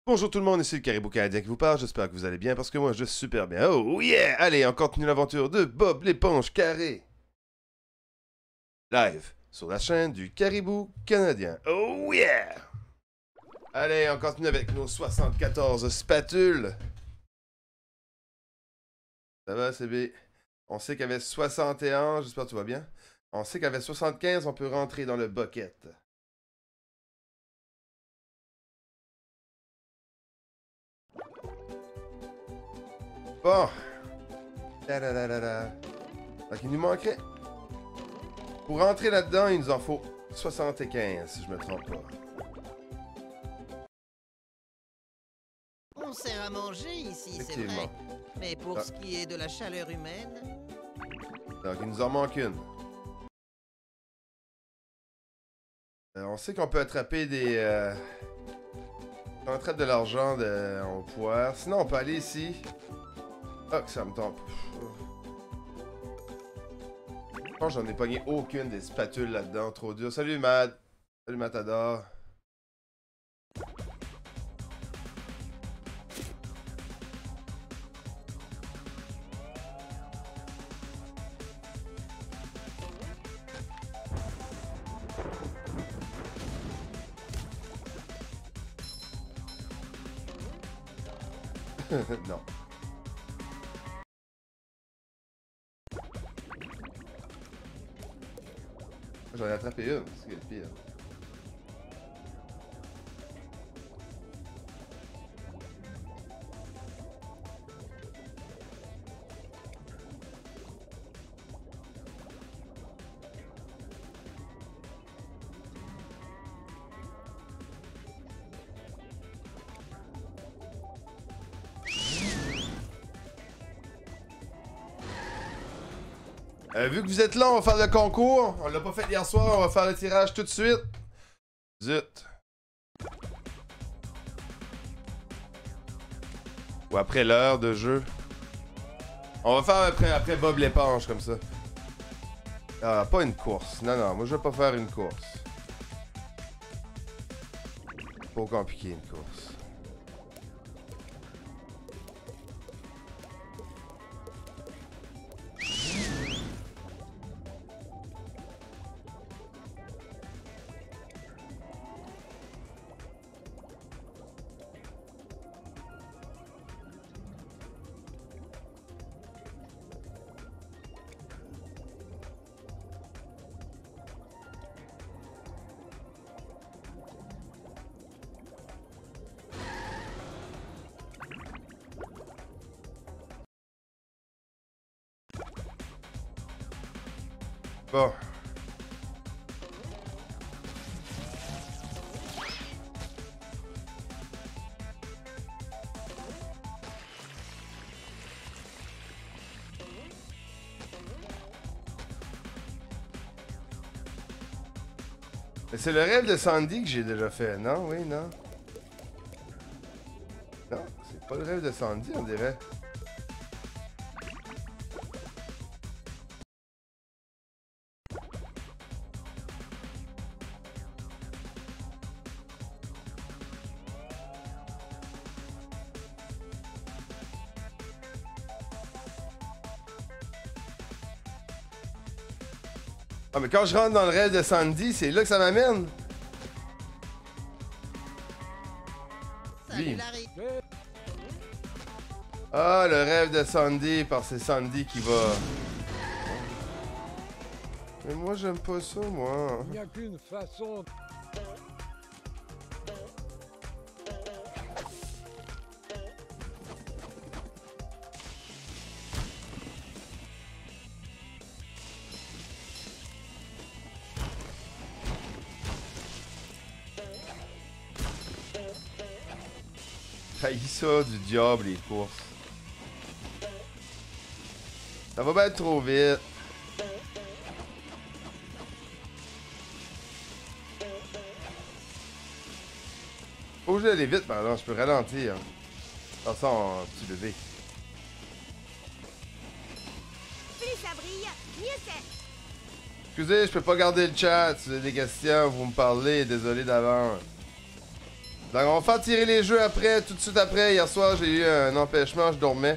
Bonjour tout le monde, ici le Caribou Canadien qui vous parle, j'espère que vous allez bien parce que moi je vais super bien. Oh yeah! Allez, on continue l'aventure de Bob l'éponge carré. Live sur la chaîne du Caribou Canadien. Oh yeah! Allez, on continue avec nos 74 spatules. Ça va, CB? On sait qu'avec 61, j'espère que tu vas bien. On sait qu'avec 75, on peut rentrer dans le bucket. Bon. Donc il nous manquerait... Pour rentrer là-dedans, il nous en faut 75, si je me trompe pas. On sert à manger ici, c'est vrai. Effectivement. Mais pour ce qui est de la chaleur humaine... Donc il nous en manque une. On sait qu'on peut attraper des... On attrape de l'argent au poire. Sinon, on peut aller ici. Ah, que ça me tombe. Je pense que j'en ai pogné aucune des spatules là-dedans. Trop dur. Salut, Mad. Salut, Matador. Non. J'en ai attrapé une, c'est le pire. Vu que vous êtes là, on va faire le concours. On l'a pas fait hier soir, on va faire le tirage tout de suite. Zut. Ou après l'heure de jeu. On va faire après Bob l'éponge, comme ça. Ah, pas une course. Non, non, moi je vais pas faire une course. Trop compliqué une course. Bon. Mais c'est le rêve de Sandy que j'ai déjà fait, non? Oui, non? Non, c'est pas le rêve de Sandy, on dirait. Ah, mais quand je rentre dans le rêve de Sandy, c'est là que ça m'amène. Salut Lui. Larry. Ah, le rêve de Sandy, parce que c'est Sandy qui va... Mais moi, j'aime pas ça, moi. Il n'y a qu'une façon. Haïs ça du diable, les courses. Ça va bien être trop vite. Faut que j'aille vite, pardon, je peux ralentir. Dans ça en petit bébé. Plus ça brille, mieux c'est. Excusez, je peux pas garder le chat. Si vous avez des questions, vous me parlez. Désolé d'avance. Donc on va faire tirer les jeux après, tout de suite après. Hier soir, j'ai eu un empêchement, je dormais.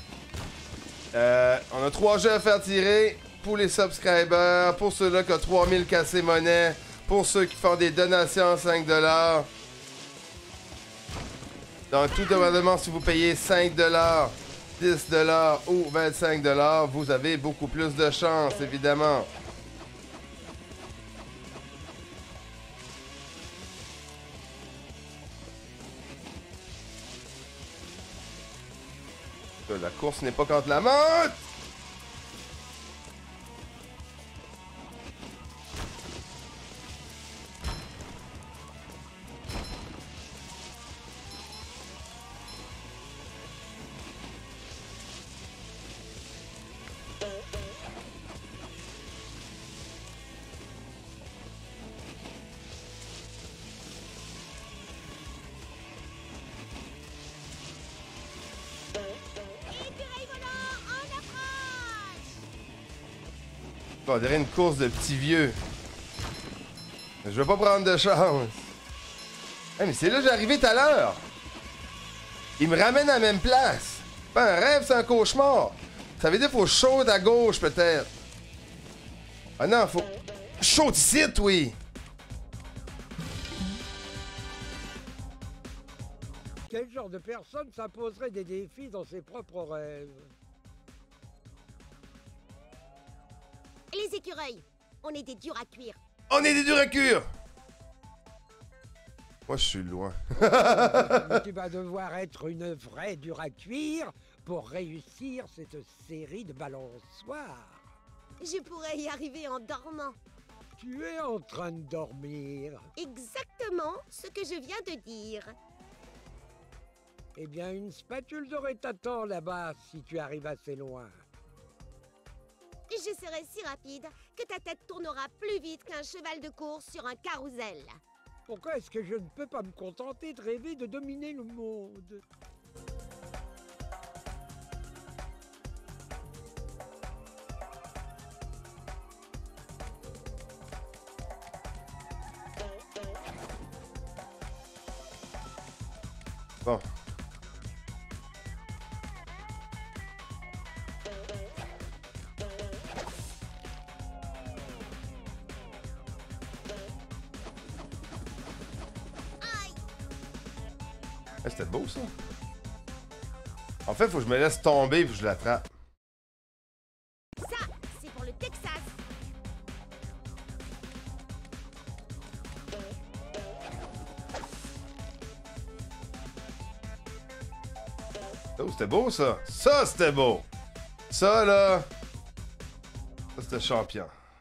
On a 3 jeux à faire tirer pour les subscribers, pour ceux-là qui ont 3000 cassés monnaie, pour ceux qui font des donations à 5$. Donc tout dépendamment si vous payez 5$, 10$ ou 25$, vous avez beaucoup plus de chance, évidemment. La course n'est pas contre la montre! On dirait une course de petits vieux. Je vais pas prendre de chance. Hey, mais c'est là que j'ai arrivé tout à l'heure. Il me ramène à la même place. C'est pas un rêve, c'est un cauchemar. Ça veut dire qu'il faut chaude à gauche, peut-être. Ah non, faut... Chaude ici, oui. Quel genre de personne s'imposerait des défis dans ses propres rêves? Les écureuils, on est des durs à cuire. On est des durs à cuire. Moi, je suis loin. Mais tu vas devoir être une vraie dure à cuire pour réussir cette série de balançoires. Je pourrais y arriver en dormant. Tu es en train de dormir. Exactement ce que je viens de dire. Eh bien, une spatule devrait t'attendre là-bas si tu arrives assez loin. Je serai si rapide que ta tête tournera plus vite qu'un cheval de course sur un carrousel. Pourquoi est-ce que je ne peux pas me contenter de rêver de dominer le monde? Bon. C'était beau, ça. En fait, faut que je me laisse tomber puis je l'attrape. Ça, c'est pour le Texas. Oh, c'était beau, ça. Ça, c'était beau. Ça, là... Ça, c'était champion.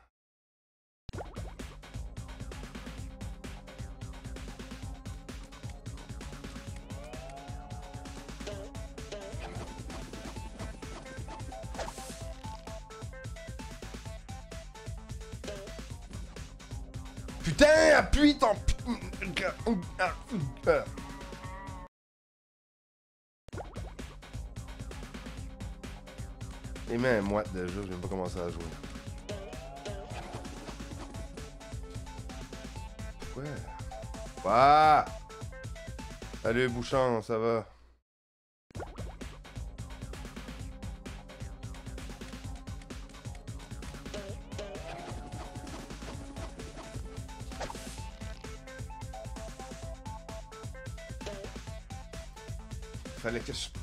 Putain, appuie ton... Les mains moites déjà, je vais pas commencer à jouer. Ouais. Ouah! Salut Bouchon, ça va? Fallait que je...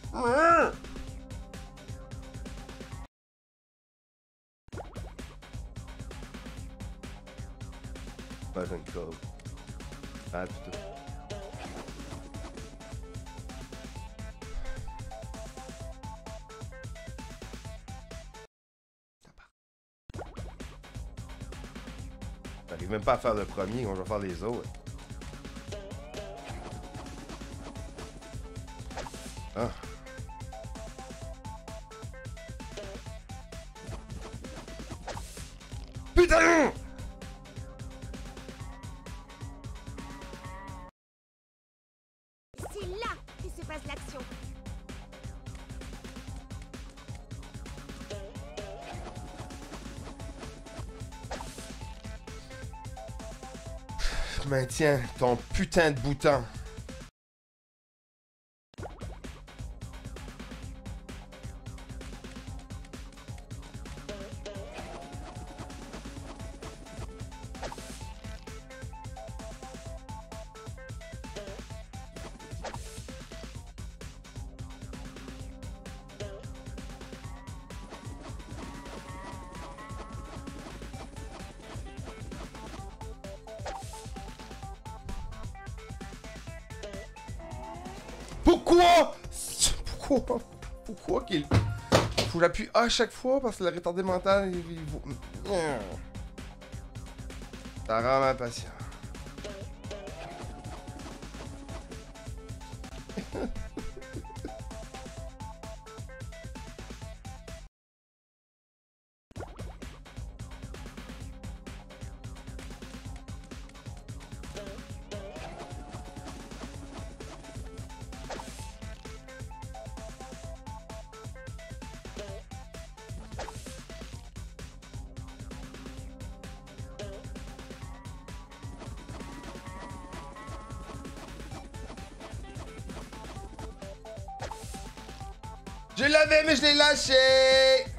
Pas une corde. Ah, putain. J'arrive même pas à faire le premier, on va faire les autres. Ah. Putain! C'est là que se passe l'action. Maintiens ton putain de bouton. Pourquoi? Pourquoi qu'il... Faut que j'appuie A à chaque fois parce que le retardé mental, ça rend impatient. Je l'avais, mais je l'ai lâché!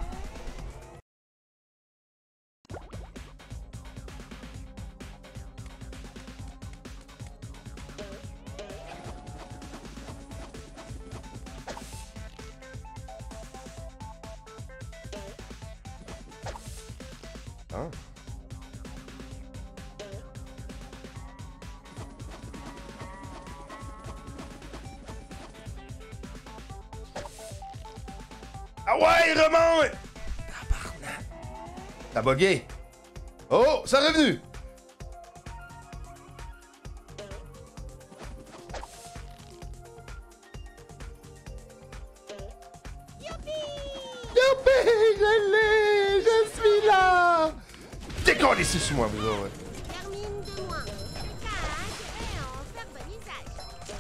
Hein? Ah ouais, il remonte! Tabarnak! T'as bugué! Oh, c'est revenu! Youpi! Je l'ai! Je suis là! Décollez ici sur moi, vous autres! Termine de moins. Le cache et en faire bon usage.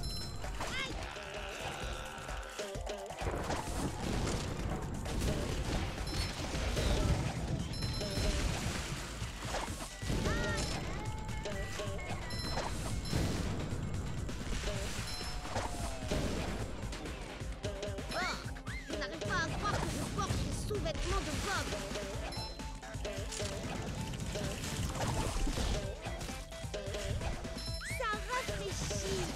Je n'arrive pas à croire que je porte les sous-vêtements de Bob. Ça rafraîchit.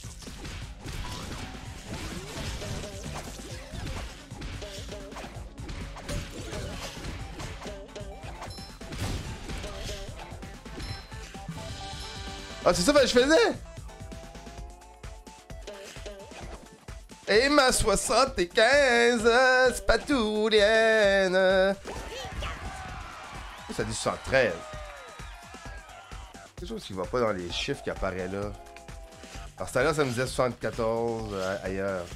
Ah, c'est ça que je faisais! Et ma 75 spatulienne! Ça dit 73. Quelque chose qui va pas dans les chiffres qui apparaissent là. Alors, ce temps-là, ça me disait 74 ailleurs.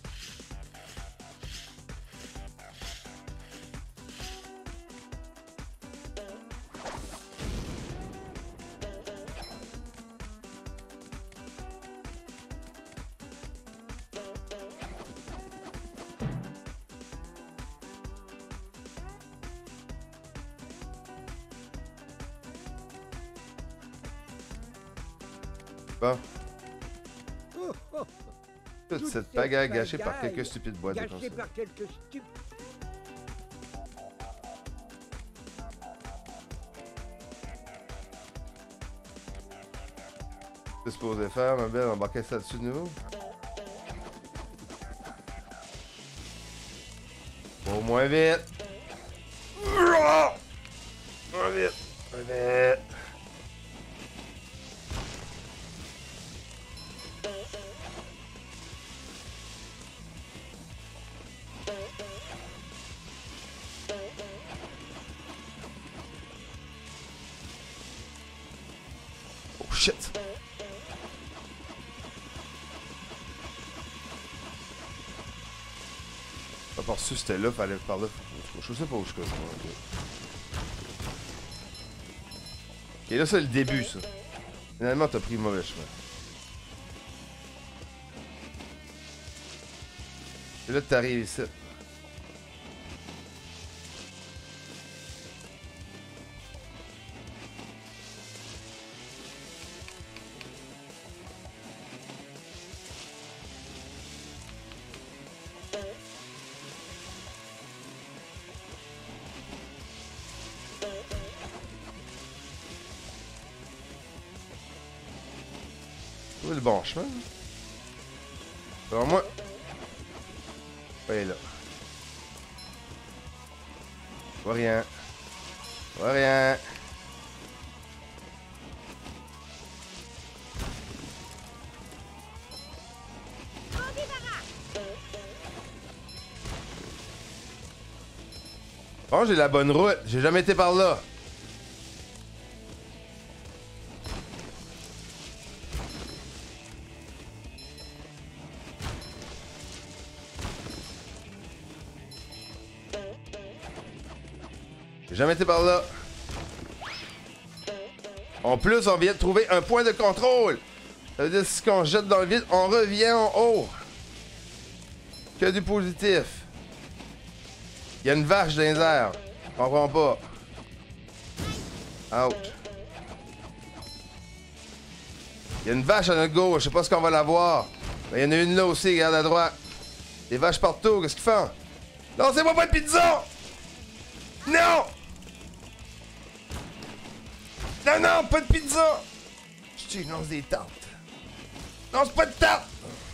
Bon. Toute cette pagaille gâchée par quelques stupides boîtes de Gâchée console. par quelques stupides. C'est supposé faire, ma belle, embarquer ça dessus de nouveau. Bon, moins vite. Moins vite. Moins vite. Oh shit. Pas par dessus, c'était là, fallait par là. Je sais pas où je suis. Ok, là, c'est le début, ça. Finalement, t'as pris le mauvais chemin. Et là, t'arrives ici. le bon chemin. Alors moi... Ouais, là. Je vois rien. Je vois rien. Bon, j'ai la bonne route. J'ai jamais été par là. J'ai jamais été par là. En plus, on vient de trouver un point de contrôle. Ça veut dire que si on jette dans le vide, on revient en haut. Que du positif. Il y a une vache dans les airs. Je comprends pas. Out. Il y a une vache à notre gauche. Je sais pas ce qu'on va la voir. Mais il y en a une là aussi, regarde à droite. Des vaches partout. Qu'est-ce qu'ils font? Lancez-moi pas de pizza! Non! Non, non, pas de pizza! Je lance des tartes. Lance pas de tartes!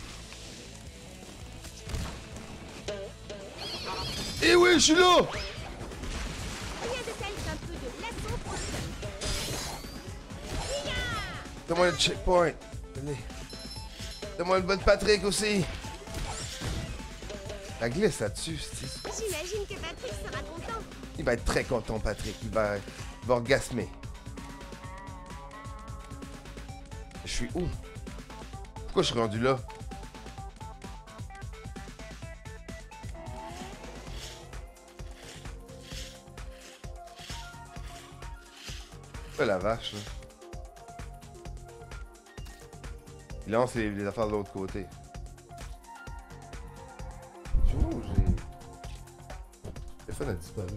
Eh oui, je suis là! Rien de tel qu'un peu de glaçon pour le... Donne-moi le checkpoint. Donne-moi le bon Patrick aussi. La glisse là-dessus, c'est... J'imagine que Patrick sera content. Il va être très content, Patrick. Il va orgasmer. Je suis où? Pourquoi je suis rendu là? C'est la vache, là. Il lance les affaires de l'autre côté. Oh, j'ai... Le téléphone a disparu.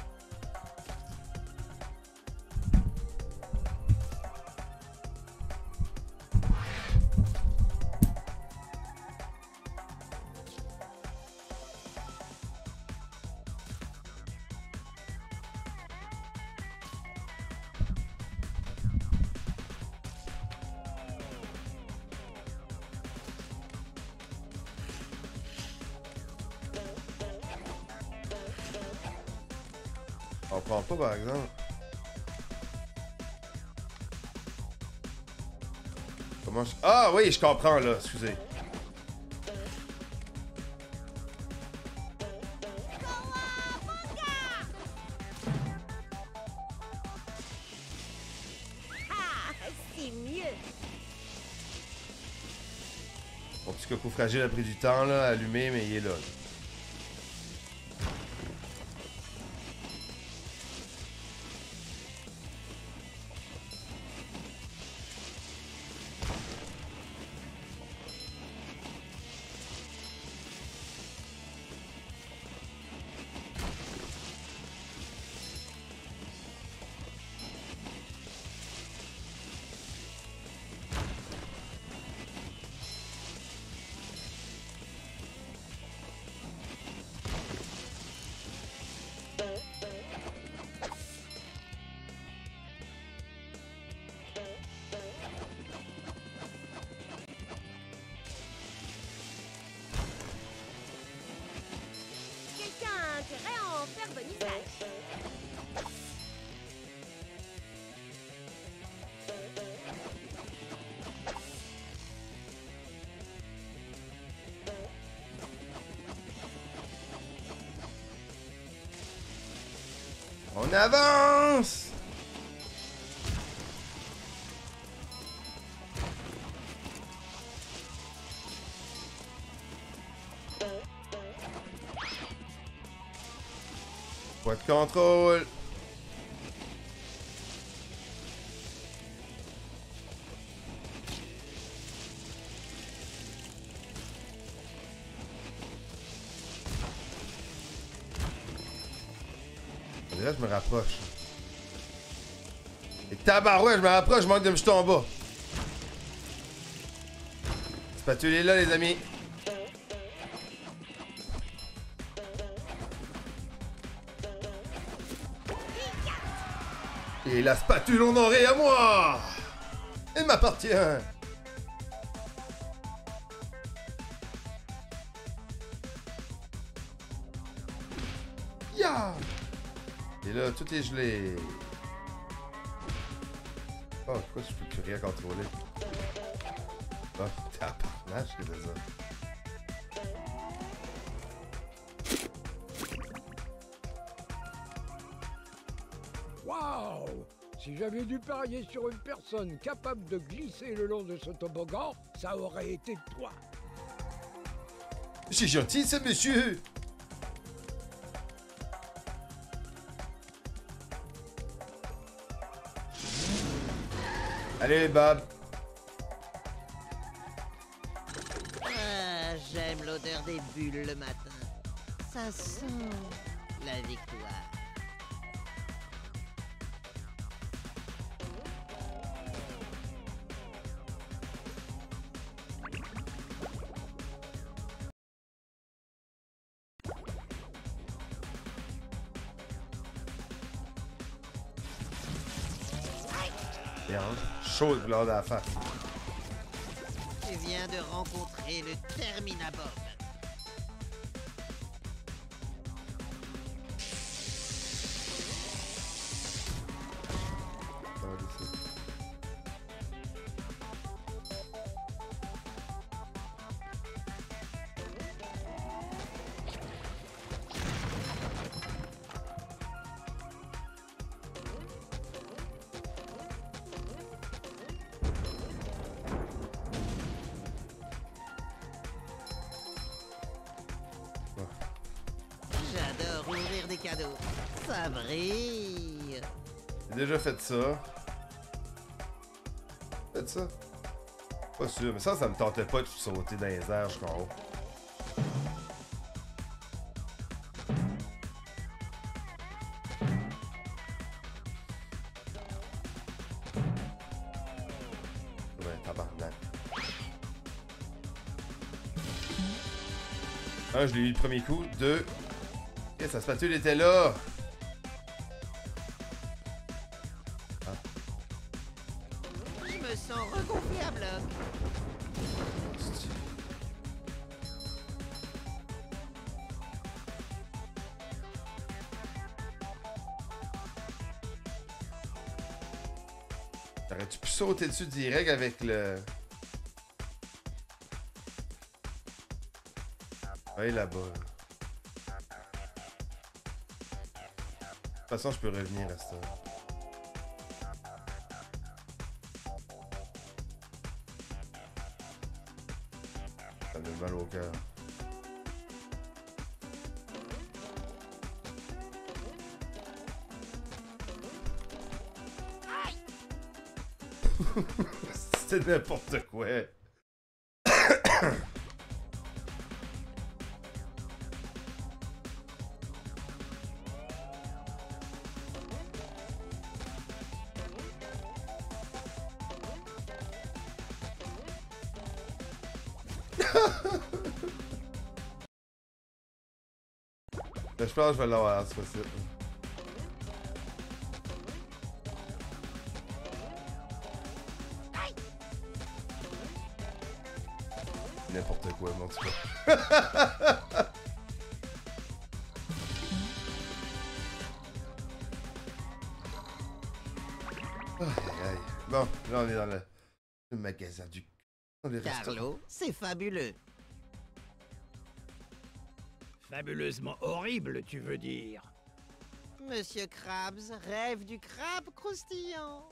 On prend pas par exemple. Comment je... Ah oui, je comprends là, excusez. Ah, c'est mieux. Mon petit coco fragile a pris du temps là, à allumer, mais il est là. Quelqu'un a intérêt à en faire bon usage. On avance! Pas de contrôle. On dirait que je me rapproche. Et tabarouette, je me rapproche, je manque de me jeter en bas. Spatule est là, les amis. Et la spatule en or est à moi! Elle m'appartient! Ya! Et là, tout est gelé. Oh, pourquoi je peux plus rien contrôler? Oh, t'es à partage, c'est de ça. Waouh! Si j'avais dû parier sur une personne capable de glisser le long de ce toboggan, ça aurait été toi. C'est gentil, ça, monsieur! Allez, Bob! Ah, j'aime l'odeur des bulles le matin. Ça sent la victoire. Merde, chaud de l'ordre à la face. Tu viens de rencontrer le Terminabob. Ça va dessus. J'adore ouvrir des cadeaux. Ça brille. J'ai déjà fait ça. Fait ça? Pas sûr, mais ça me tentait pas de sauter dans les airs jusqu'en haut. Ouais, tabarnak. Un, je l'ai eu le premier coup. Deux. Et sa spatule était là. Je me sens regonflé à bloc. T'aurais-tu pu sauter dessus direct avec le... Ouais, là-bas. De toute façon, je peux revenir à ça. Ça me fait mal au cœur. C'était n'importe quoi. Je pense que je vais l'avoir, c'est possible. N'importe quoi, mon petit gars. Aïe, aïe. Bon, là on est dans le magasin du... Dans les restaurants. Carlo, c'est fabuleux. Fabuleusement horrible, tu veux dire? Monsieur Krabs rêve du crabe croustillant.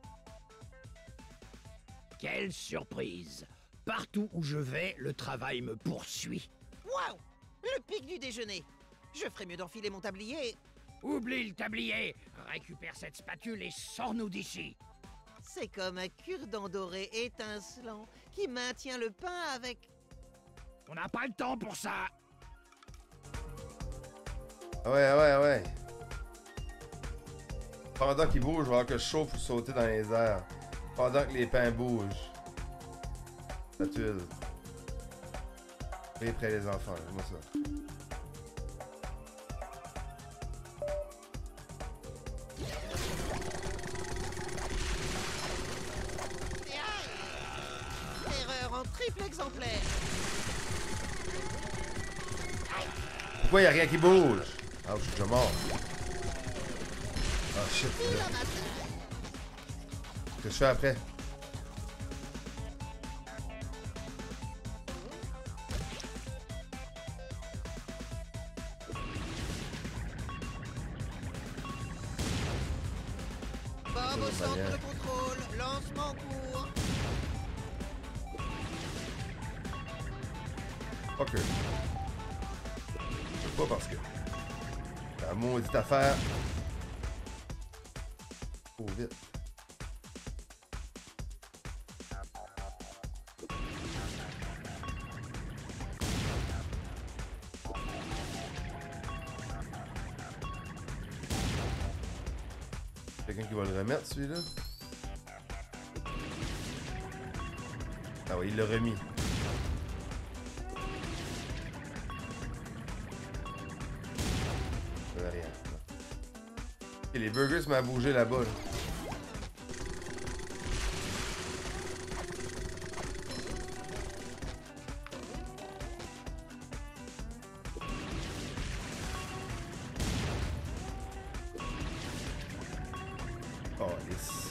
Quelle surprise! Partout où je vais, le travail me poursuit. Waouh! Le pic du déjeuner. Je ferais mieux d'enfiler mon tablier. Oublie le tablier! Récupère cette spatule et sors-nous d'ici! C'est comme un cure-dent doré étincelant qui maintient le pain avec... On n'a pas le temps pour ça! Ouais. Pendant qu'il bouge, je vais avoir que je chauffe ou sauter dans les airs. Pendant que les pains bougent. Spatule. Et près les enfants, moi ça. Erreur en triple exemplaire. Pourquoi y a rien qui bouge? Ah, je suis déjà mort. Ah, shit. Qu'est-ce que je fais après? Bob au centre de contrôle, lancement en cours. Ok. Je peux pas parce que... La maudite affaire... Trop vite. Quelqu'un qui va le remettre, celui-là? Ah oui, il l'a remis. Ça n'a rien. Et les burgers m'ont bougé là-bas. Là. Oh, lisse.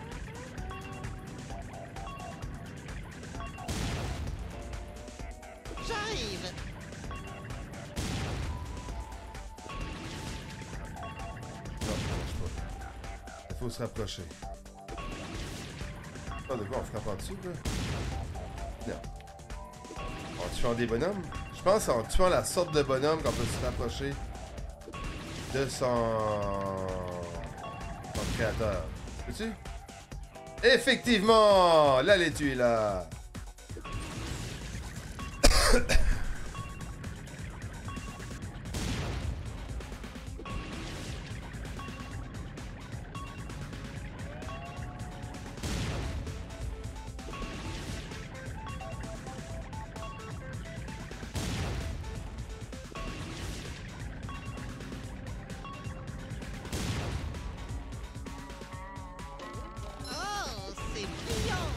J'arrive. Non, ça marche pas. Il faut se rapprocher. Ah, de quoi, on frappe en dessous, là? Non. En tuant des bonhommes? Je pense en tuant la sorte de bonhomme qu'on peut se rapprocher de son créateur. Peux-tu? Effectivement! La laitue est là! Oh, c'est brillant.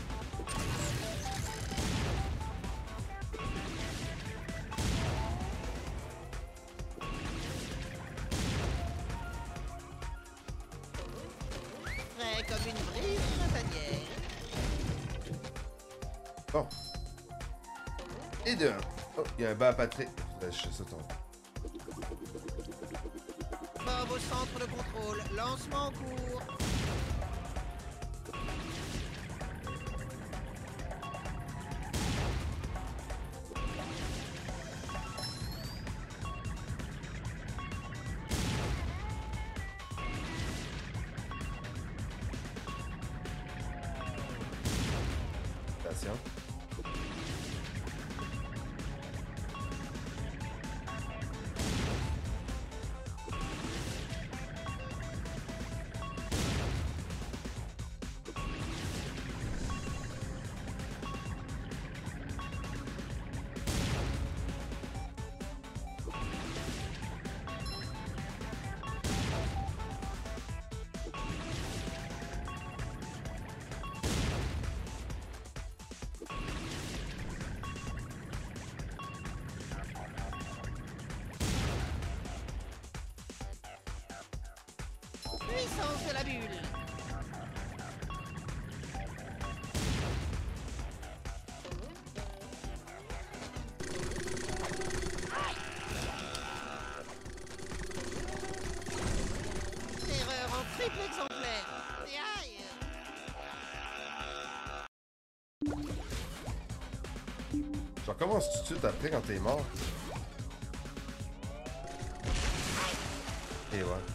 Frais comme une brise printanière. Bon. Et deux. Oh, il y a un bas à Patrick. Je ça tombe. Bob au centre de contrôle, lancement en cours. Attention. Puissance de la bulle. Erreur en triple exemplaire. Et aïe. Je recommence tout de suite après quand t'es mort. Et ouais.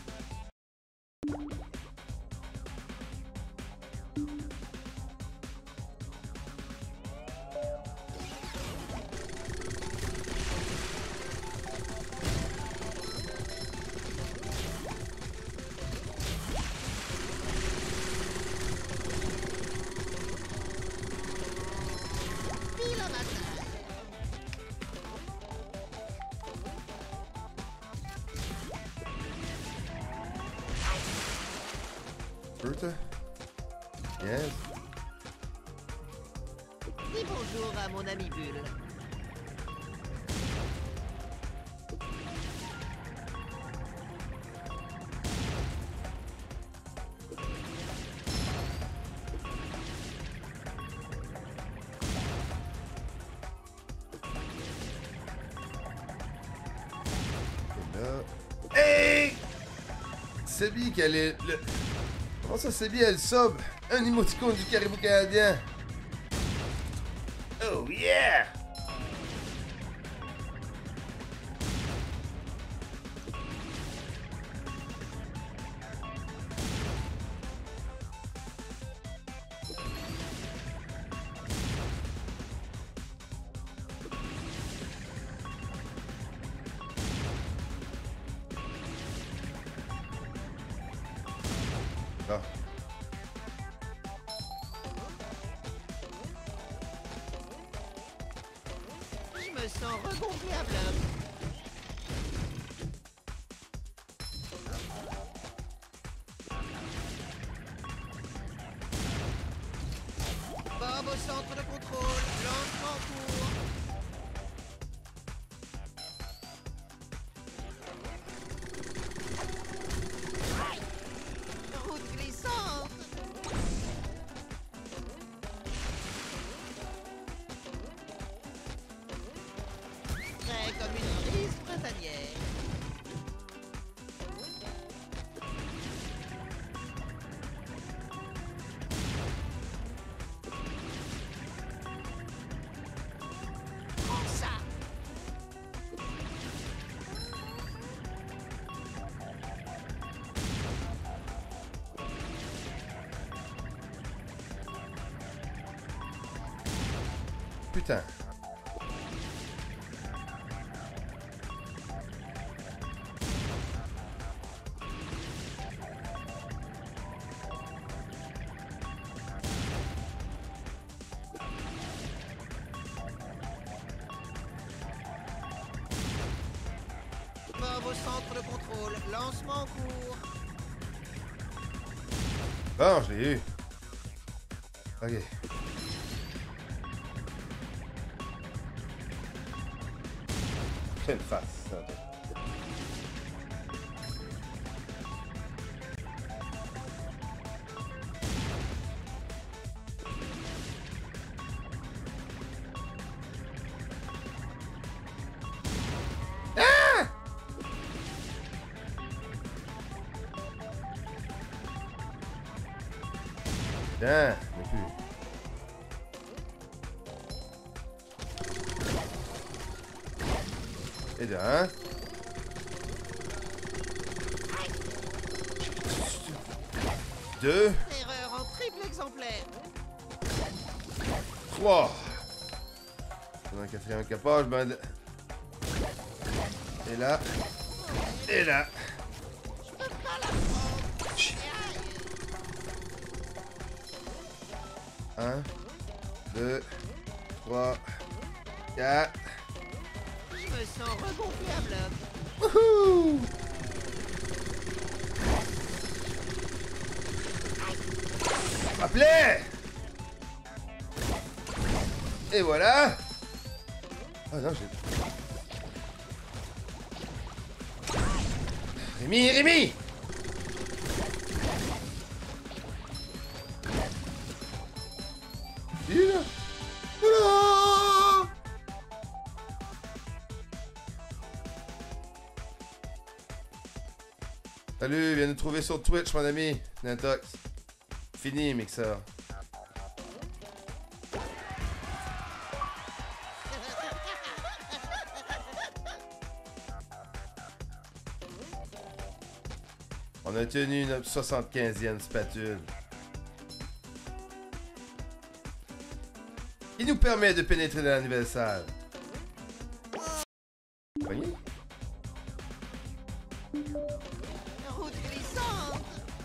Bertha? Yes. Dis bonjour à mon ami Bulle. Là. Hey! Sebi, qu'elle est. Comment ça, Sebi, elle sob? Un émoticône du caribou canadien. Oh yeah! Ah. Je me sens regonflé à bloc. Bob au centre de contrôle, lancement court. Route glissante. Frais comme une brise printanière. Prends ça. Putain. Bob au centre de contrôle, lancement court. Bon, je l'ai eu. Ok. Quelle face, ça. Tiens, non plus. Et de un. Deux. Erreur en triple exemplaire. 3. Dans le quatrième capage, ben. Et là. Et là. Je peux pas la prendre. Aïe. 1, 2, 3, 4. Je me sens regonflé à bloc. Wouhou! Appelez! Et voilà! Ah non, j'ai. Rémi, Rémi! Il est là! Voilà! Salut, viens nous trouver sur Twitch, mon ami. Nantox. Fini, mixeur. On a tenu notre 75e spatule. Il nous permet de pénétrer dans la nouvelle salle. Voyez? Route glissante.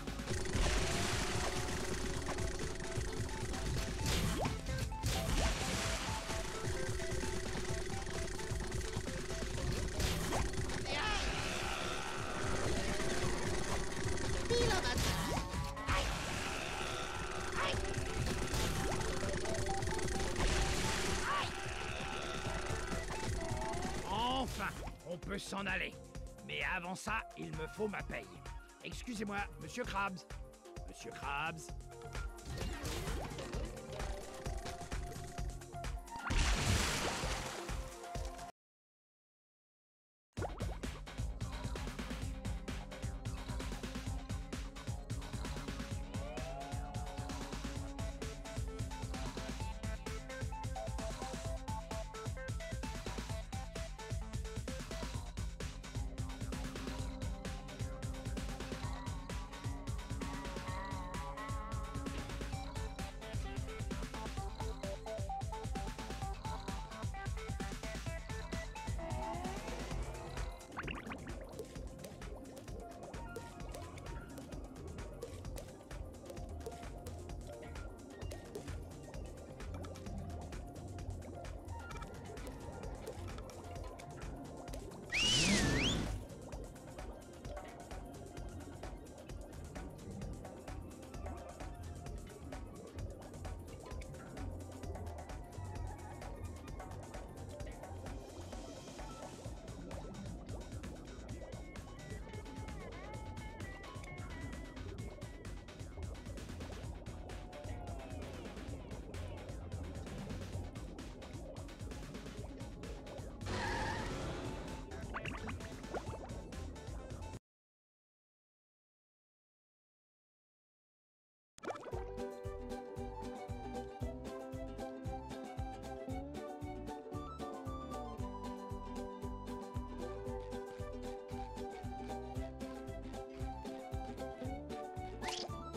Pile en attaque. Enfin, on peut s'en aller. Mais avant ça, il me faut ma paye. Excusez-moi, Monsieur Krabs. Monsieur Krabs.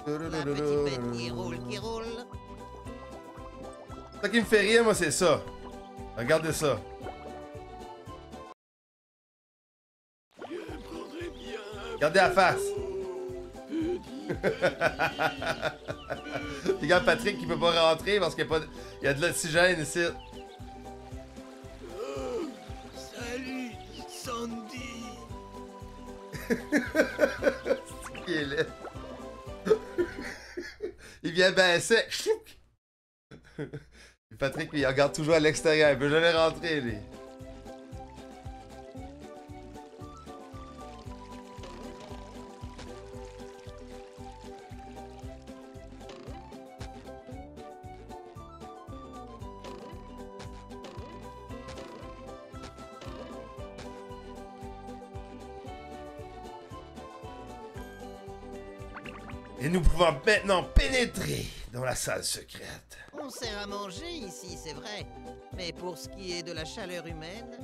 La petite bête qui roule. Ça qui me fait rire, moi, c'est ça. Regardez ça. Regardez la face. Regarde Patrick qui peut pas rentrer parce qu'il y a de l'oxygène ici. Salut, Sandy. Il est laid. Il vient baisser. Patrick, il regarde toujours à l'extérieur. Il peut jamais rentrer, lui. Et nous pouvons maintenant pénétrer dans la salle secrète. On sert à manger ici, c'est vrai. Mais pour ce qui est de la chaleur humaine...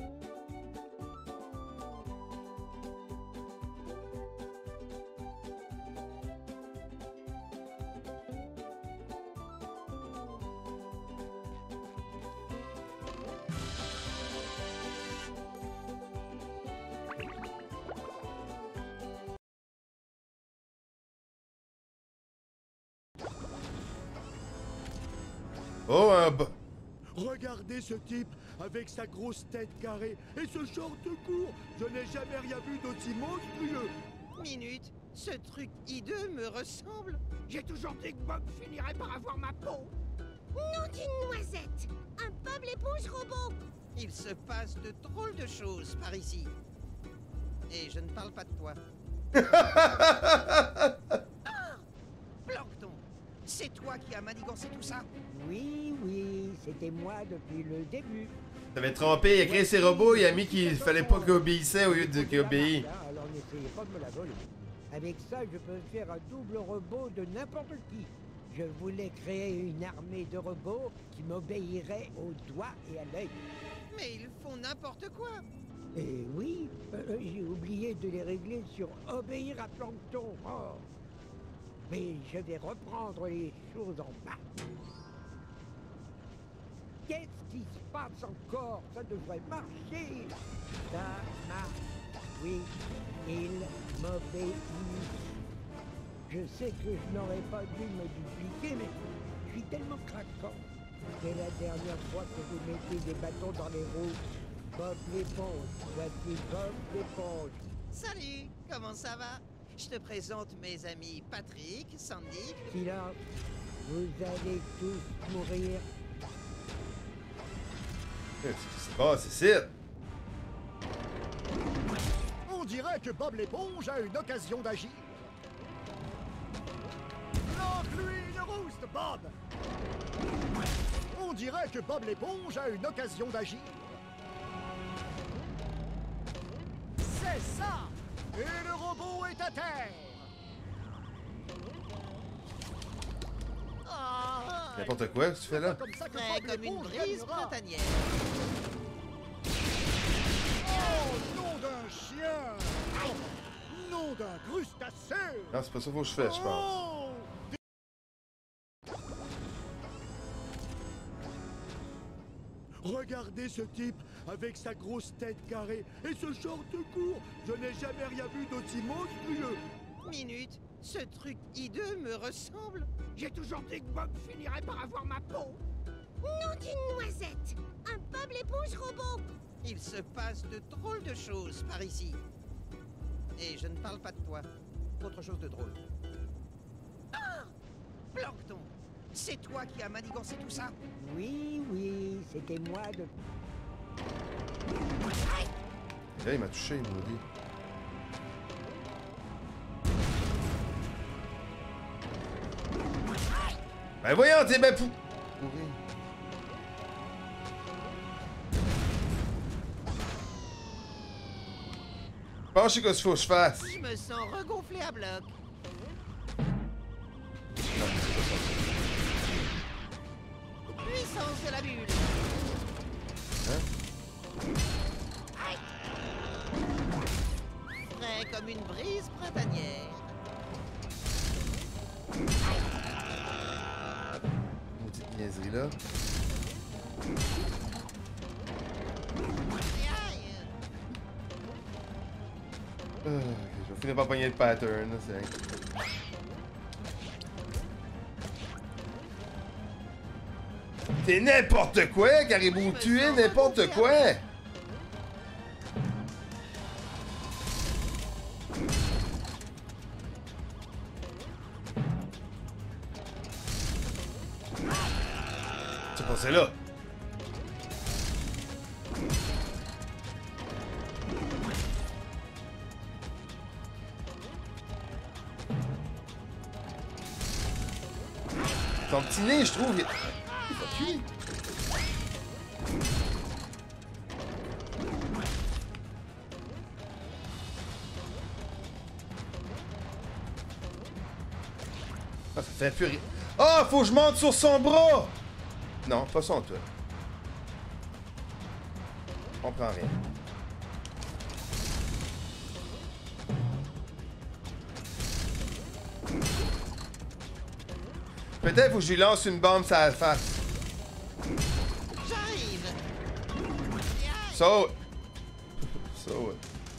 Oh, Regardez ce type avec sa grosse tête carrée et ce short court. Je n'ai jamais rien vu d'aussi monstrueux. Minute, ce truc hideux me ressemble. J'ai toujours dit que Bob finirait par avoir ma peau. Nom d'une noisette. Un Bob l'éponge robot. Il se passe de drôles de choses par ici. Et je ne parle pas de toi. Plancton, c'est toi qui as manigancé tout ça? Oui, c'était moi depuis le début. T'avais trompé, il a créé ses robots, il a mis qu'il fallait pas qu'il obéissait au lieu de qu'il obéisse. Alors n'essayez pas de me la voler. Avec ça, je peux faire un double robot de n'importe qui. Je voulais créer une armée de robots qui m'obéiraient au doigt et à l'œil. Mais ils font n'importe quoi. Et oui, j'ai oublié de les régler sur obéir à Plancton. Oh. Mais je vais reprendre les choses en bas. Qu'est-ce qui se passe encore? Ça devrait marcher. Ça marche. Oui, il m'obéit. Je sais que je n'aurais pas dû me dupliquer, mais je suis tellement craquant. C'est la dernière fois que vous mettez des bâtons dans les roues. Bob l'éponge, voici Bob l'éponge. Salut, comment ça va? Je te présente mes amis Patrick, Sandy... Silence, vous allez tous mourir. Qu'est-ce qui se passe ici? On dirait que Bob l'éponge a une occasion d'agir. Lance-lui une rouste, Bob! On dirait que Bob l'éponge a une occasion d'agir. C'est ça! Et le robot est à terre! Oh, N'importe quoi, qu'est-ce que tu fais là? Comme ça que frais Bob comme une l'éponge brise gagnera. printanière. Oh, nom d'un chien! Nom d'un crustacé! Non, c'est pas ça qu'il faut que je fasse, je pense. Oh! Regardez ce type avec sa grosse tête carrée et ce short court. Je n'ai jamais rien vu d'aussi monstrueux. Minute, ce truc hideux me ressemble. J'ai toujours dit que Bob finirait par avoir ma peau. Nom d'une noisette. Un Bob l'éponge robot. Il se passe de drôles de choses par ici. Et je ne parle pas de toi. Autre chose de drôle. Plancton, c'est toi qui as manigancé tout ça? Oui, c'était moi de... Là, il m'a touché, il m'a dit. Ben voyons, t'es ben fou! Pourri. Je pense que je sais quoi qu'il faut que je fasse. Je me sens regonflé à bloc. Non, c'est pas ça. Puissance de la bulle. Frais comme une brise printanière. Maudite niaiserie là. Je vais finir par pogner le pattern, là, c'est incroyable. T'es n'importe quoi, Caribou! Tu es n'importe quoi! C'est passé là! Ton petit nez, je trouve. Il va tuer. Ah, ça fait plus rien. Ah, faut que je monte sur son bras! Non, pas son toi. On prend rien. Peut-être faut que je lui lance une bombe sur la face. J'arrive. Saute! Saute.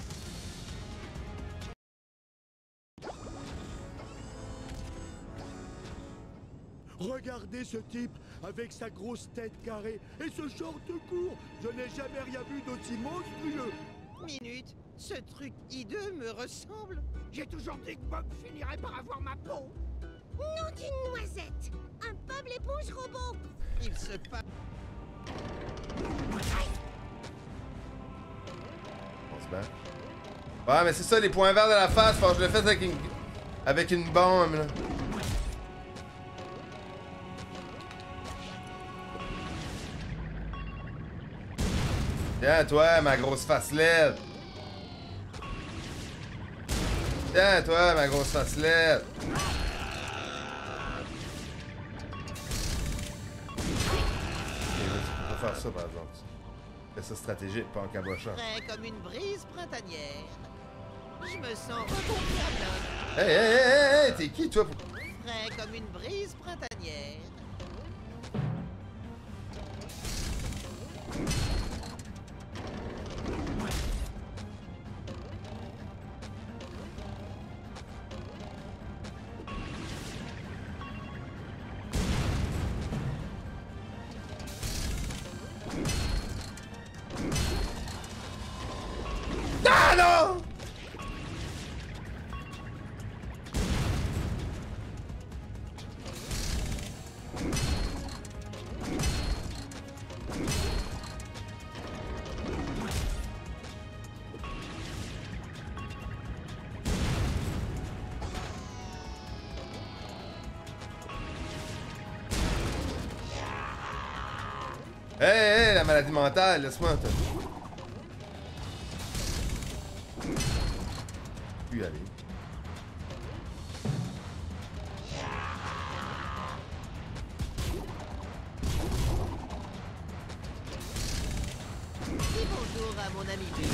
Regardez ce type avec sa grosse tête carrée et ce short court. Je n'ai jamais rien vu d'aussi monstrueux. Minute, ce truc hideux me ressemble. J'ai toujours dit que Bob finirait par avoir ma peau. Nom d'une noisette! Un Bob l'éponge robot! Il se passe. On se bat. Ouais, mais c'est ça, les points verts de la face, faut que je le fasse avec une bombe, là. Tiens, toi, ma grosse facelette. Tiens, toi, ma grosse facelette. On va faire ça, par exemple. Fais ça stratégique, pas en cabochon. Frais comme une brise printanière. Je me sens retombé à bloc. Hey, hey, hey, hey, hey, t'es qui, toi? Frais comme une brise printanière. Ah non! Hey, hey, la maladie mentale, laisse-moi. Plus y aller. Dis bonjour à mon ami Bulle.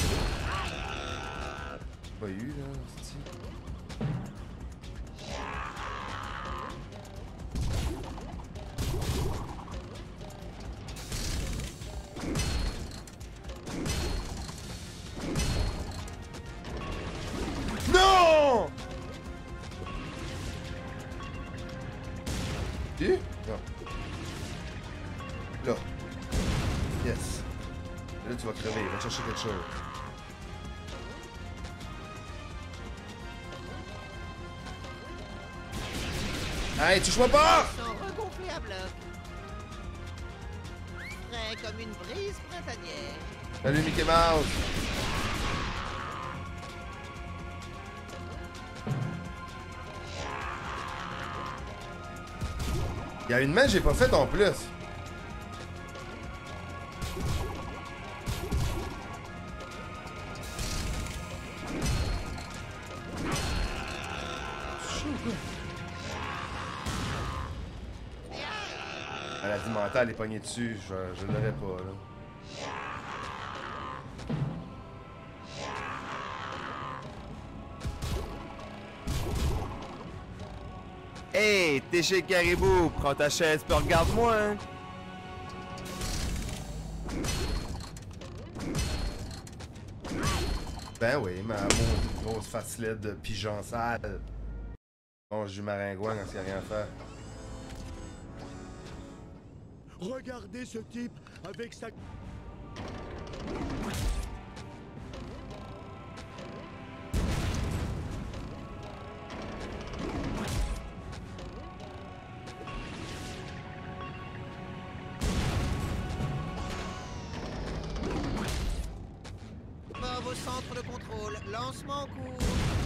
Pas eu, là, c'est-tu? Non! Tu? Non. Là. Yes. Là, tu vas crever. Va chercher quelque chose. Hey, touche-moi pas! Je me sens regonflé à bloc. Frais comme une brise printanière. Salut, Mickey Mouse! Il y a une main que j'ai pas faite en plus. Maladie mentale est pognée dessus, je l'aurais pas là. Hey! Hey, t'es chez Caribou, prends ta chaise puis regarde-moi. Hein. Ben oui, ma grosse facilette de pigeon sale. Bon, je joue maringouin quand il n'y a rien à faire. Regardez ce type avec sa... Bob au centre de contrôle. Lancement en cours.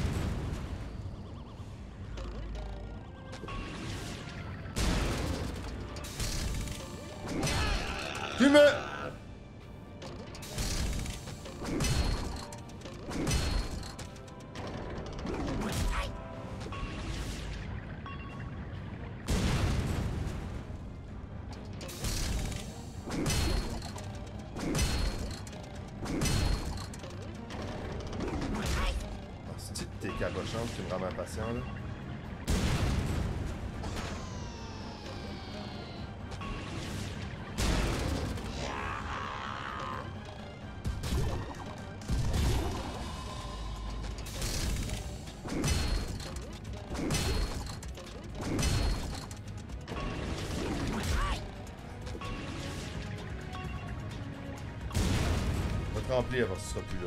Tu me... C'est t'es cabochon, tu me rends impatient là. On va te remplir parce que tu seras plus là.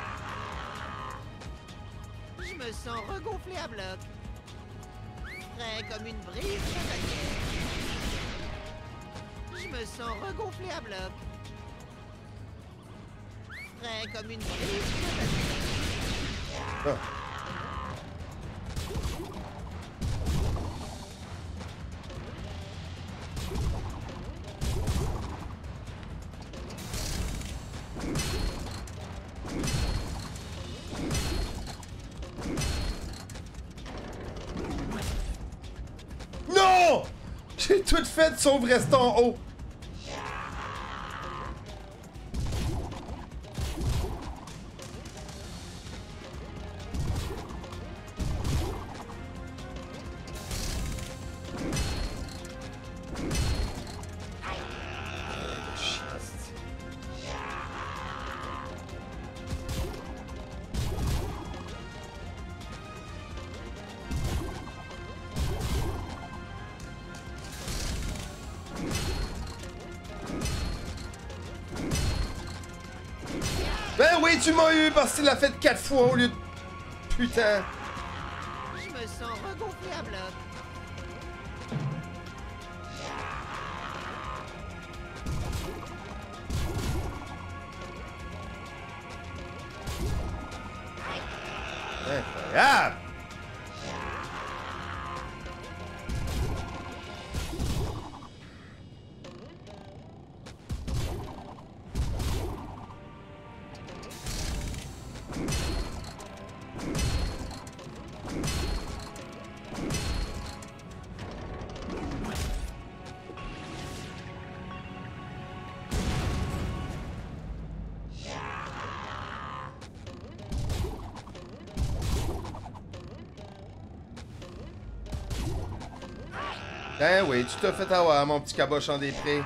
Je me sens regonflé à bloc. Frais comme une brise chevalière. Je me sens regonflé à bloc. Frais comme une brise chevalière. Ah. Non! J'ai tout fait sauf rester en haut. Ben oui, tu m'as eu parce qu'il l'a fait 4 fois au lieu de... Putain. Je me sens regonflé à bloc. Incroyable. Ben oui, tu t'as fait avoir, mon petit cabochon des prés.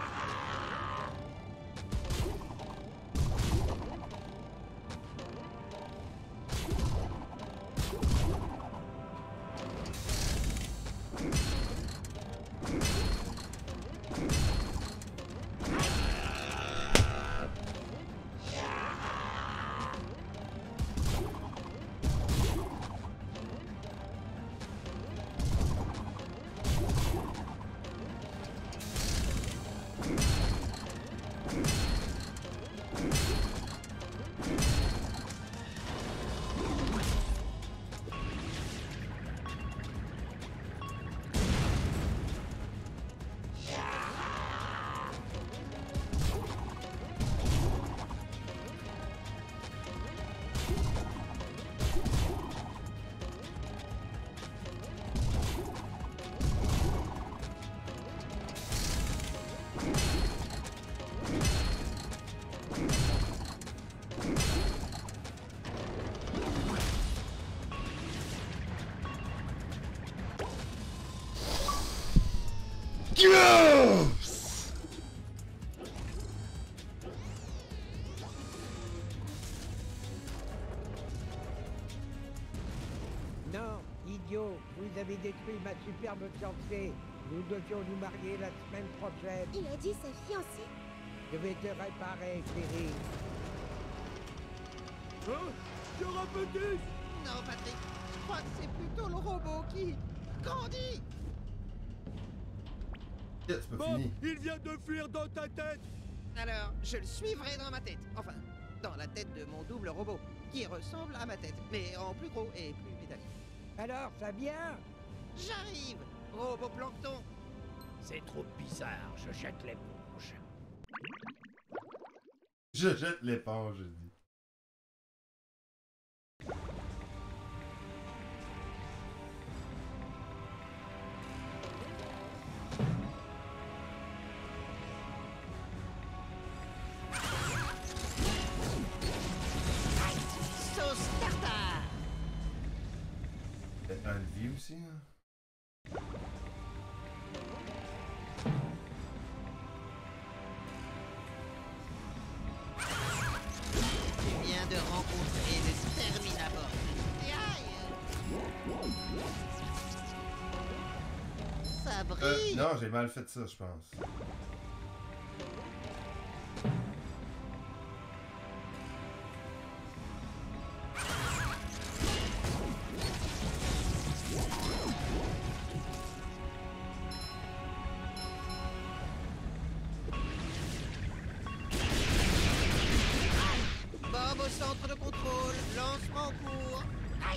idiot. Vous avez détruit ma superbe fiancée. Nous devions nous marier la semaine prochaine. Il a dit sa fiancée. Je vais te réparer, chérie. Hein? Thérapeutis! Non, Patrick, je crois que c'est plutôt le robot qui grandit. Yeah, c'est pas Bob, fini. il vient de fuir dans ta tête! Alors, je le suivrai dans ma tête. Enfin, dans la tête de mon double robot, qui ressemble à ma tête, mais en plus gros et plus métallique. Alors, ça vient? J'arrive, robot plancton. C'est trop bizarre, je jette l'éponge. Je jette l'éponge, je dis. Sauce tartare. Un de vie aussi, hein? Tu viens de rencontrer le Terminator. Et aïe! Ça brille. Non, j'ai mal fait ça, je pense. Bob au centre de contrôle, lancement en cours. Aïe!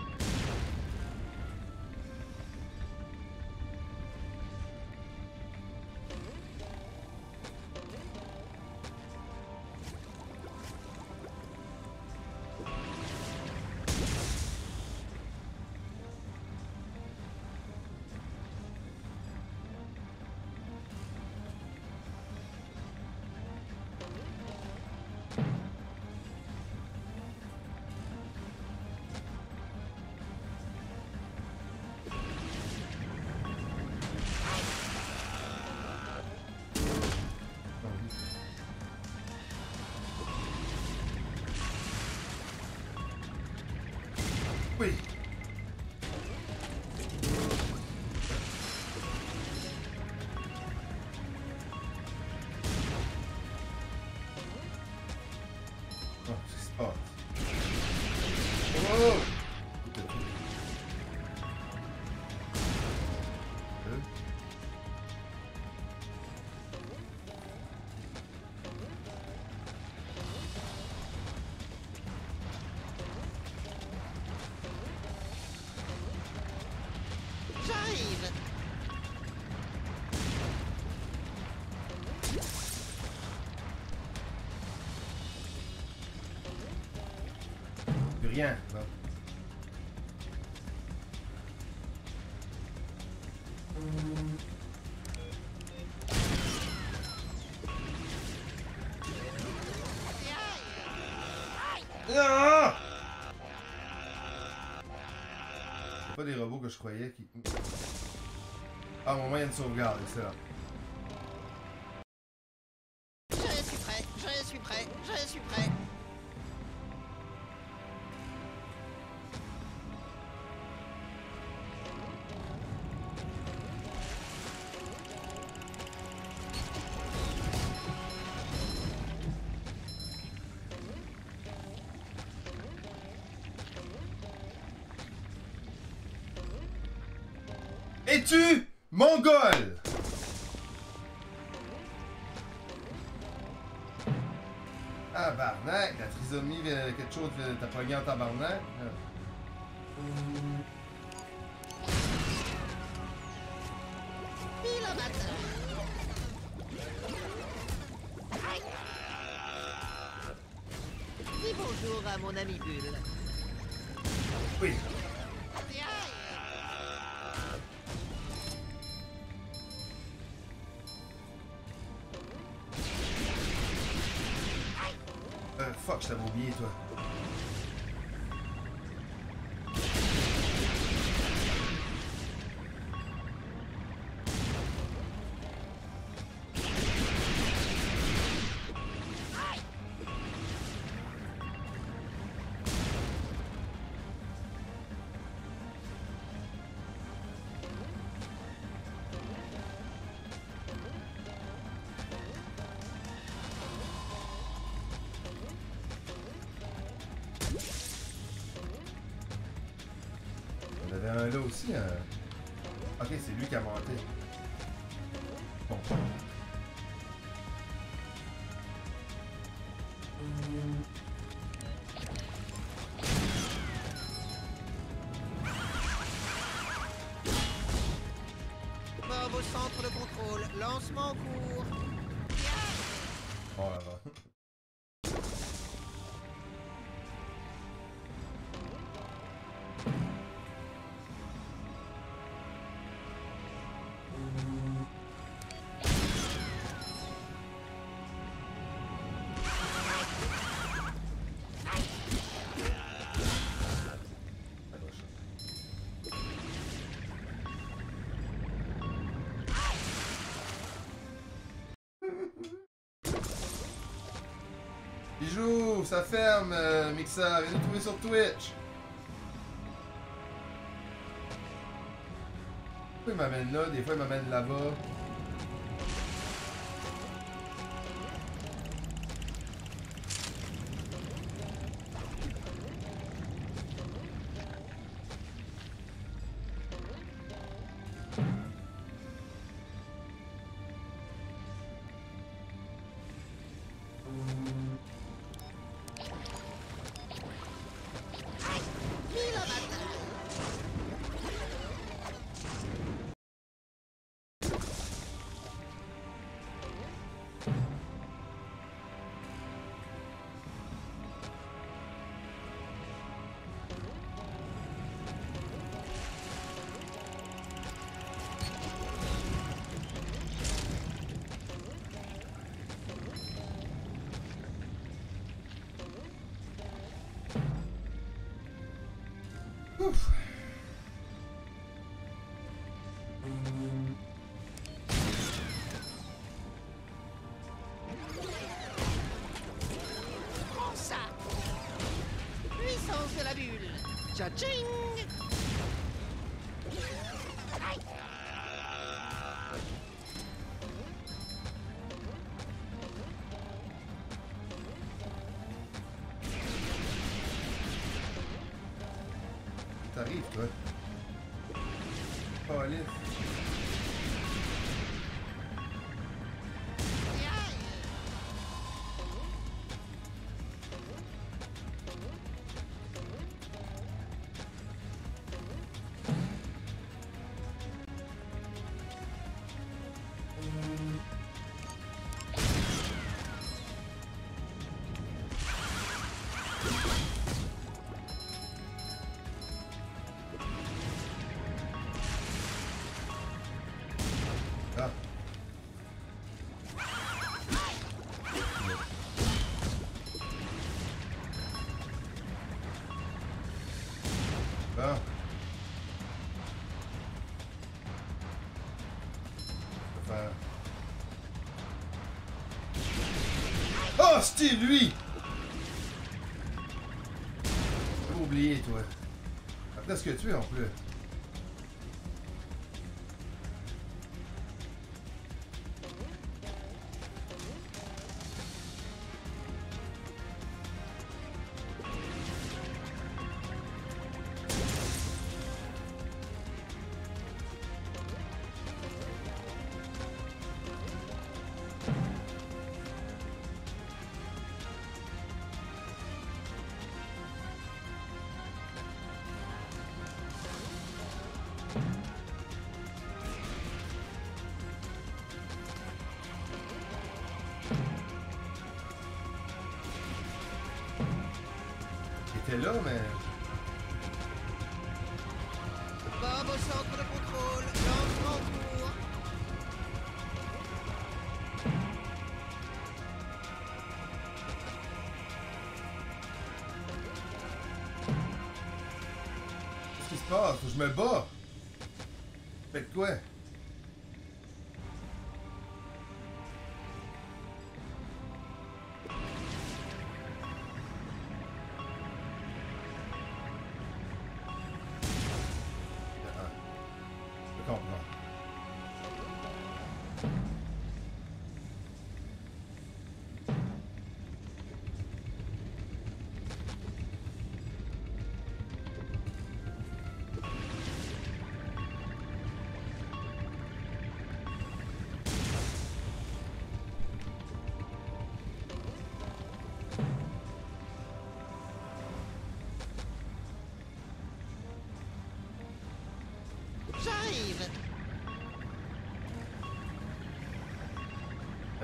Oui. Oh, qu'est-ce qui se passe? Oh! J'arrive. Plus rien. Bon. Ah! C'est pas des robots que je croyais qui... Ah, au moment, il y a une sauvegarde, excellent. Je suis prêt, je suis prêt, je suis prêt. Es-tu mongol? Ah, barnac, la trisomie, quelque chose, t'as pogné en tabarnak. Pile matin. Dis bonjour à mon ami Bulle. Oui. Fuck, je t'avais oublié, toi. a un là aussi. Ok, c'est lui qui a monté. Bon. Bob au centre de contrôle. Lancement en cours. Bon, là va. Bijou, ça ferme, Mixa. Viens nous trouver sur Twitch. Pourquoi il m'amène là? Des fois, il m'amène là-bas. Ouf. Prends ça. Puissance de la bulle. Tcha-ching. T'arrives, toi. Oh, Alice. Ah. Ah. Faire. Oh, c'était lui! J'ai oublié, toi. Après ce que tu es en plus. Il était là, mais... Bob au centre de contrôle. Lancement en cours. Qu'est-ce qui se passe? Faut que je me bats! Faites quoi? Je comprends.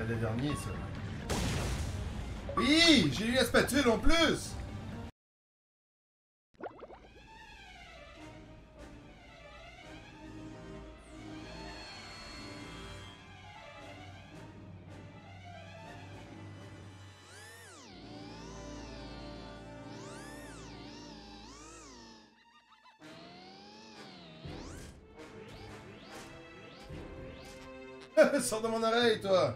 le dernier, ça. Oui! J'ai eu la spatule en plus! Sors de mon oreille, toi!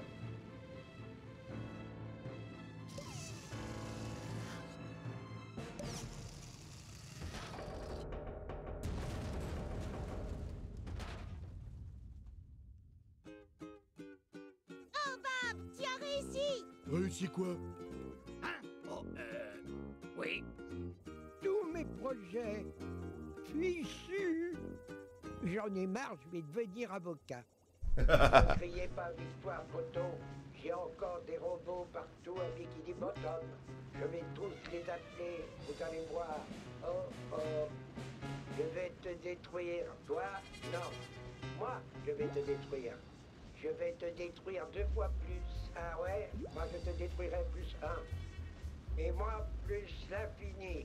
Oh, Bob, tu as réussi! Réussi quoi? Hein? Oh, oui. Tous mes projets fichus. J'en ai marre, je vais devenir avocat. Ne criez pas victoire, poteau. J'ai encore des robots partout à Bikini Bottom. Je vais tous les appeler, vous allez voir. Oh, oh. Je vais te détruire. Toi, non. Moi, je vais te détruire. Je vais te détruire 2 fois plus. Ah ouais? Moi, je te détruirai plus 1. Et moi, plus l'infini.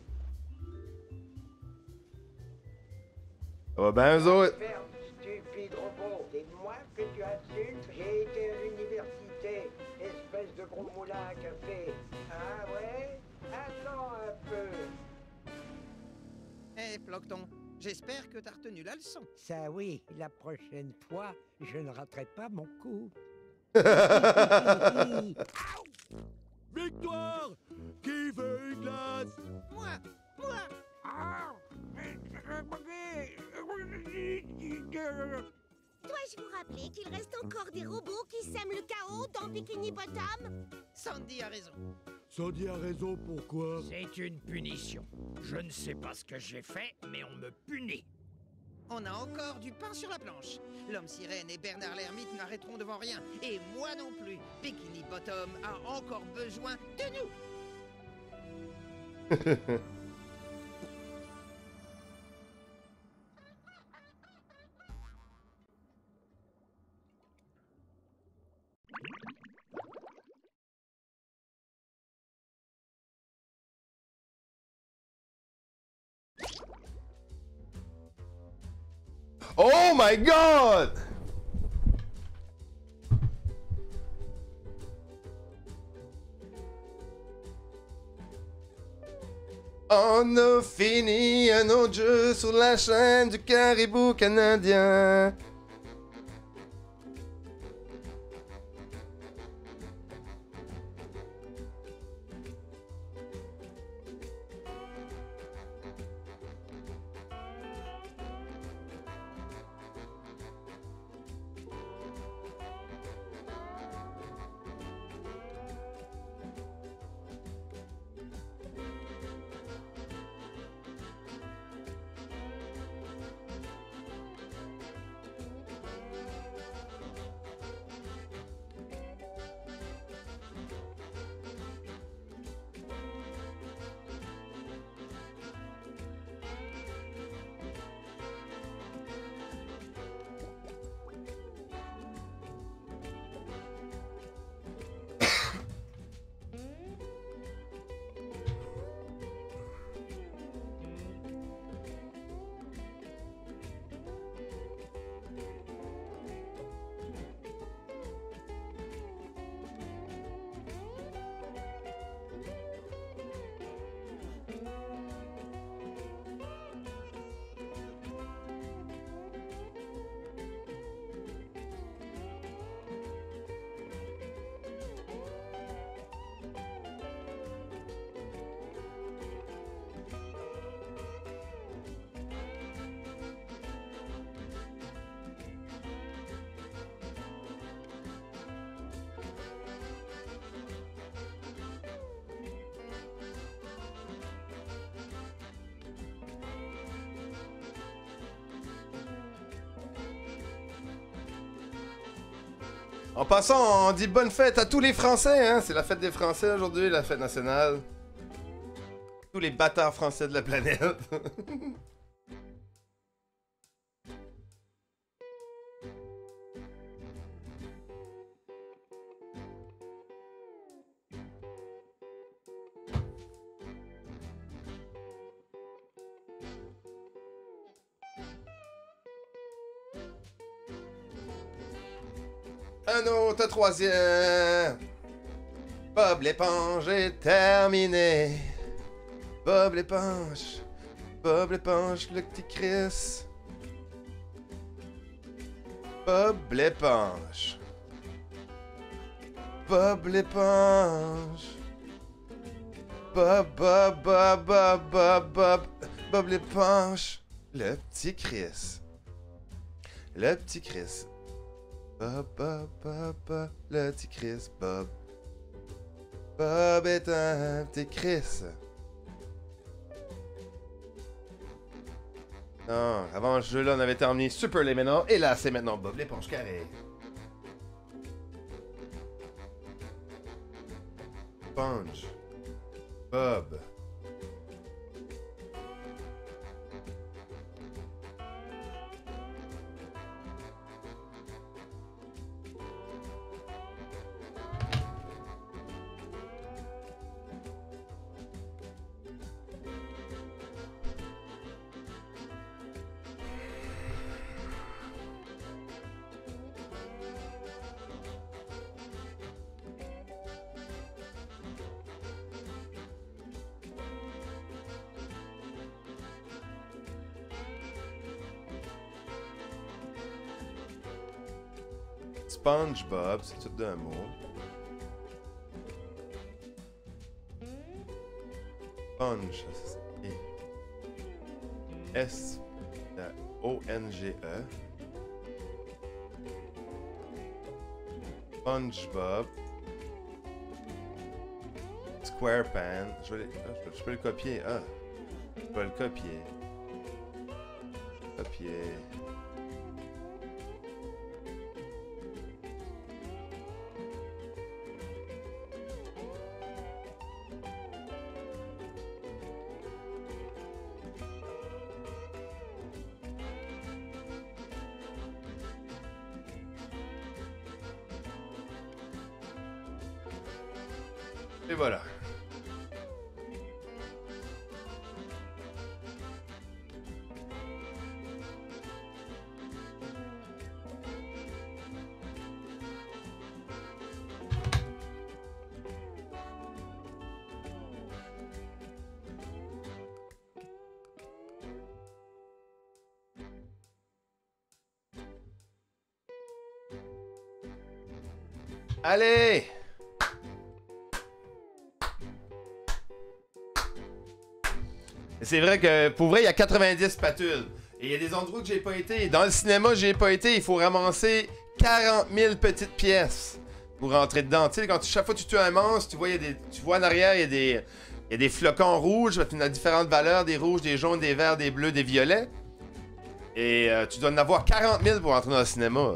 Ça va bien, eux autres? Ferme, stupide robot. C'est moi que tu insultes. J'ai été à l'université. Espèce de gros moulin à café. Ah ouais? Attends un peu. Eh, Floqueton, j'espère que t'as retenu la leçon. Ça oui, la prochaine fois, je ne raterai pas mon coup. Victoire! Qui veut une glace? Moi! Moi! Dois-je vous rappeler qu'il reste encore des robots qui sèment le chaos dans Bikini Bottom? Sandy a raison. Sandy a raison, pourquoi? C'est une punition. Je ne sais pas ce que j'ai fait, mais on me punit. On a encore du pain sur la planche. L'homme sirène et Bernard l'ermite n'arrêteront devant rien. Et moi non plus. Bikini Bottom a encore besoin de nous. Oh my god! On a fini un autre jeu sur la chaîne du Caribou canadien. En passant, on dit bonne fête à tous les Français, hein? C'est la fête des Français aujourd'hui, la fête nationale. Tous les bâtards français de la planète. Un autre troisième. Bob l'éponge est terminé. Bob l'éponge. Bob l'éponge, le petit Chris. Bob l'éponge. Bob l'éponge. Bob, Bob, Bob, Bob, Bob, Bob. Bob l'éponge. Le petit Chris. Le petit Chris. Bob, Bob, Bob, Bob. Le petit Chris, Bob. Bob est un petit Chris. Non, avant ce jeu-là, on avait terminé Super Lemon. Et là, c'est maintenant Bob l'éponge carré. Sponge. Bob. SpongeBob, c'est tout d'un mot. Sponge, c'est S-O-N-G-E. SpongeBob. SquarePants. Je peux le copier. Ah. Je vais le copier. Copier. Et voilà. Allez! C'est vrai que, pour vrai, il y a 90 spatules. Et il y a des endroits que j'ai pas été. Dans le cinéma, j'ai pas été. Il faut ramasser 40 000 petites pièces pour rentrer dedans. Tu sais, quand chaque fois que tu tues un monstre, tu vois, tu vois en arrière, il y a des flocons rouges. Il y a différentes valeurs, des rouges, des jaunes, des verts, des bleus, des violets. Et tu dois en avoir 40 000 pour rentrer dans le cinéma.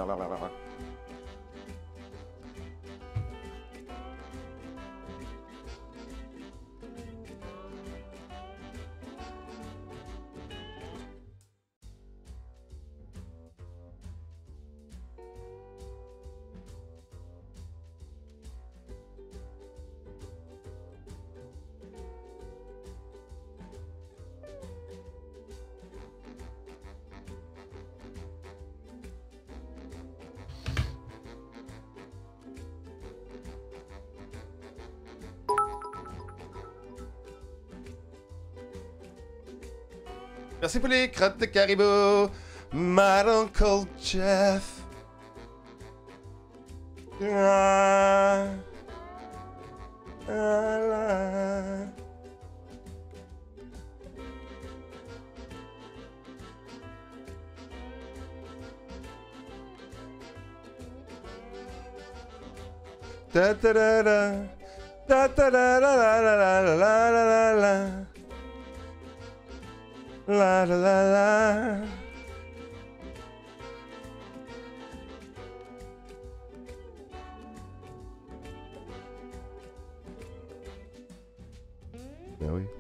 Merci pour les crottes de caribou, my Uncle Jeff. Ah, ah, da da da da da da da da da da da da. La la la la. Ben oui.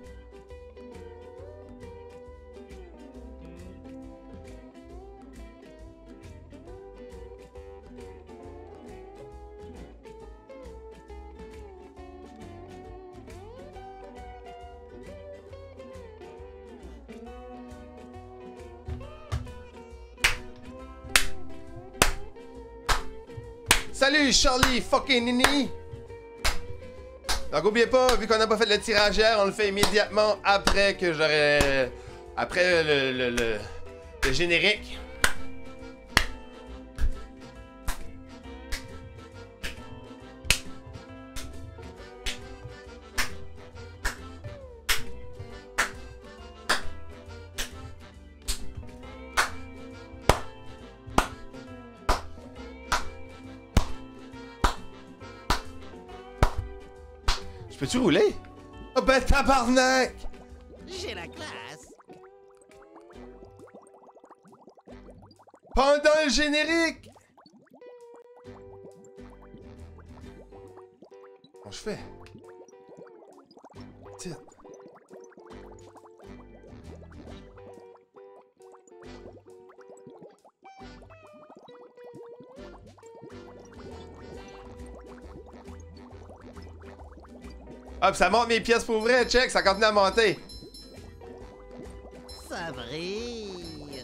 Salut Charlie fucking Nini! Donc oubliez pas, vu qu'on n'a pas fait le tirage hier, on le fait immédiatement après que j'aurai... Après le générique. Peux-tu rouler? Oh ben tabarnak! J'ai la classe. Pendant le générique! Comment je fais? Tiens. Hop, ça monte mes pièces pour vrai, check, ça continue à monter. Ça brille.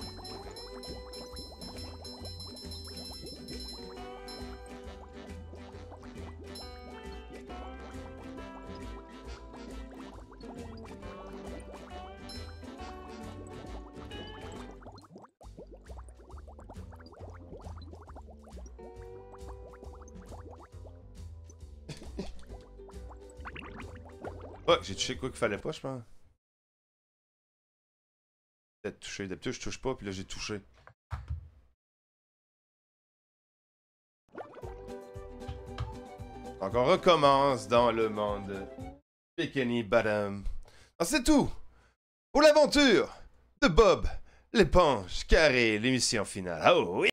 Oh, j'ai touché quoi qu'il fallait pas, je pense. Peut-être touché. D'habitude, je touche pas, puis là, j'ai touché. Donc, on recommence dans le monde Bikini Bottom. C'est tout pour l'aventure de Bob l'éponge carré, l'émission finale. Oh oui!